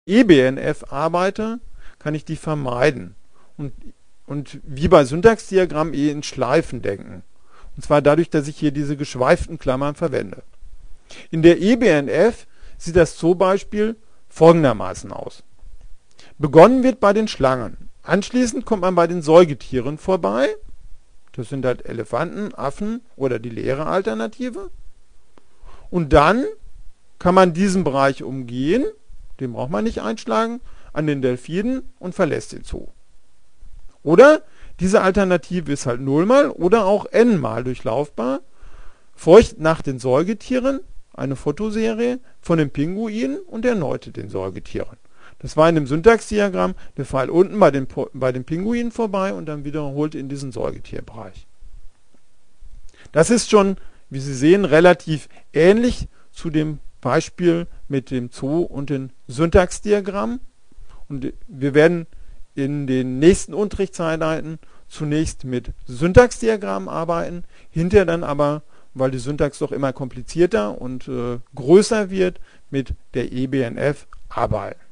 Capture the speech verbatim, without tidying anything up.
E B N F arbeite, kann ich die vermeiden und, und wie bei Syntaxdiagrammen eh in Schleifen denken. Und zwar dadurch, dass ich hier diese geschweiften Klammern verwende. In der E B N F sieht das Zoobeispiel folgendermaßen aus. Begonnen wird bei den Schlangen. Anschließend kommt man bei den Säugetieren vorbei. Das sind halt Elefanten, Affen oder die leere Alternative. Und dann kann man diesen Bereich umgehen, den braucht man nicht einschlagen, an den Delfinen und verlässt den Zoo. Oder diese Alternative ist halt nullmal oder auch n-mal durchlaufbar. Folgt nach den Säugetieren eine Fotoserie von den Pinguinen und erneut den Säugetieren. Das war in dem Syntaxdiagramm der Fall unten bei den, bei den Pinguinen vorbei und dann wiederholt in diesen Säugetierbereich. Das ist schon, wie Sie sehen, relativ ähnlich zu dem Beispiel mit dem Zoo und dem Syntaxdiagramm. Und wir werden in den nächsten Unterrichtseinheiten zunächst mit Syntaxdiagrammen arbeiten, hinterher dann aber, weil die Syntax doch immer komplizierter und äh, größer wird, mit der E B N F arbeiten.